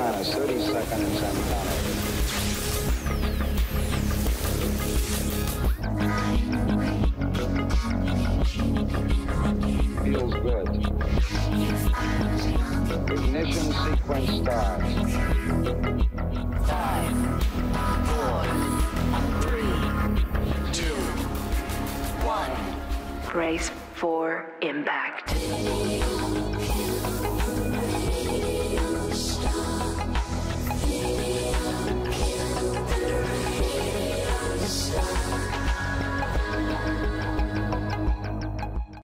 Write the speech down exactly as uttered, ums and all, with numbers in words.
minus, thirty seconds and counting. Feels good. Ignition sequence starts. Five, four, three, two, one. Brace for impact.